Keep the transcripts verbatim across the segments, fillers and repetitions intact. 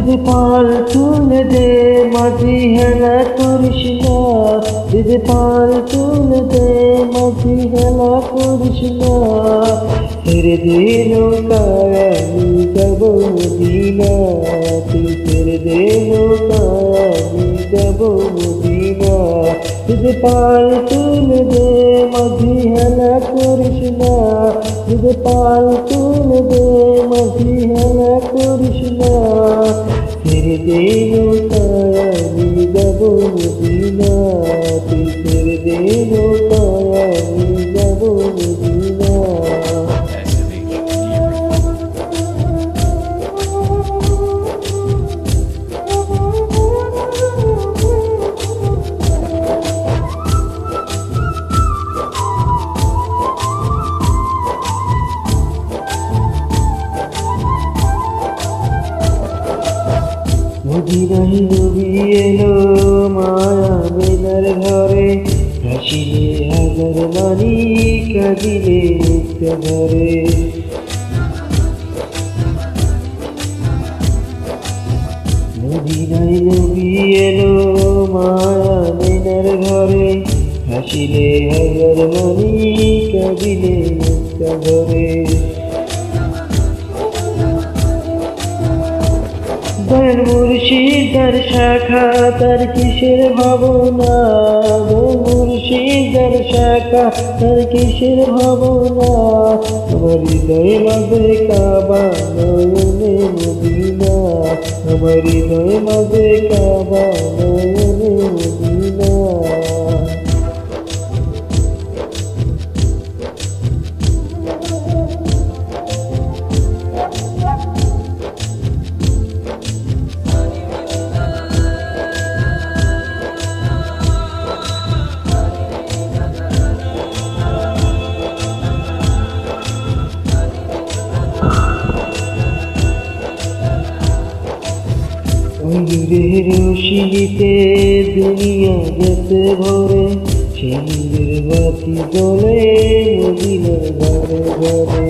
যদি পাল তুলে দে মাঝি হেলা করিস না, যদি পাল তুলে দে মাঝি হেলা করিস না। ছেড়ে দে নৌকায় আমি যাব মদিনা, তুই ছেড়ে দে নৌকায় আমি যাব মদিনা। যদি পাল তুলে দে মাঝি হেলা করিস না, যদি পাল তুলে দে মাঝি হেলা করিস না। ছেড়ে দে নৌকায় আমি যাব মদিনা, তুই ছেড়ে দে নৌকায় আমি যাব মদিনা। মদিনায় নবী এলো মায়া মেনার ঘরে, হাসিলে হাজার মানি কাঁদিলে একটা ঘরে। মদিনায় নবী এলো মায়া মেনার ঘরে, হাসিলে হাজার মানি কাঁদিলে একটা ঘরে। দয়াল মুর্শিদ তার শাখা তার কিসের ভাবনা, দয়াল মুর্শিদ তার শাখা তার কিসের ভাবনা। আমার হৃদয় মাঝে কাবা নয়নে মদিনা, আমার হৃদয় মাঝে কাবা নয়নে মদিনা। নূরের রোশনীতে দুনিয়া গেছে ভরে, সেই নূরের বাতি জ্বলে মদিনার ঘরে ঘরে।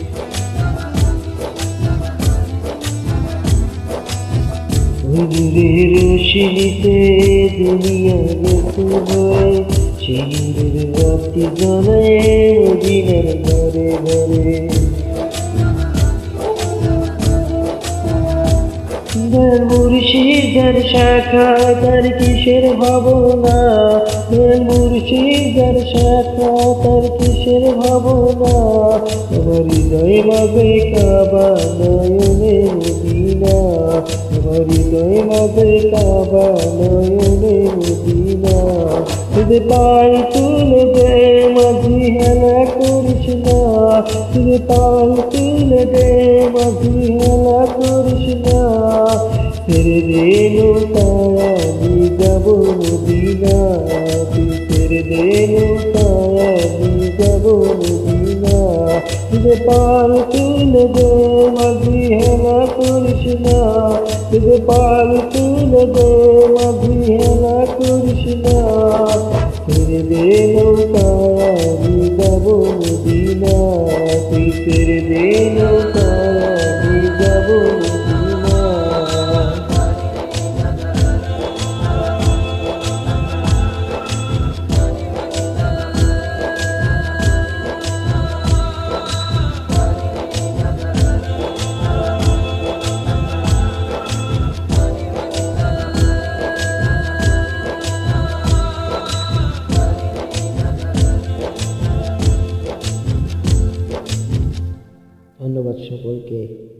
নূরের রোশনীতে দুনিয়া গেছে ভরে, সেই নূরের বাতি জ্বলে মদিনার ঘরে ঘরে। দয়াল মুর্শিদ যার শাখা তার কিসের ভাবনা, দয়াল মুর্শিদ যার শাখা তার কিসের ভাবনা। আমার হৃদয় মাঝে কাবা নয়নে মদিনা, আমার হৃদয় মাঝে কাবা নয়নে মদিনা। যদি পাল তুলে দে মাঝি হেলা করিস না, যদি পাল তুলে দে মাঝি হেলা করিস না। ছেড়ে দে নৌকায় আমি যাব মদিনা, তুই ছেড়ে দে নৌকায় আমি যাব মদিনা। যদি পাল তুলে দে মাঝি হেলা করিস না, যদি পাল তুলে দে মাঝি হেলা করিস না। ছেড়ে দে নৌকায় আমি যাব মদিনা, তুই ছেড়ে দে নৌকায় আমি যাব মদিনা। ধন্যবাদ সকলকে।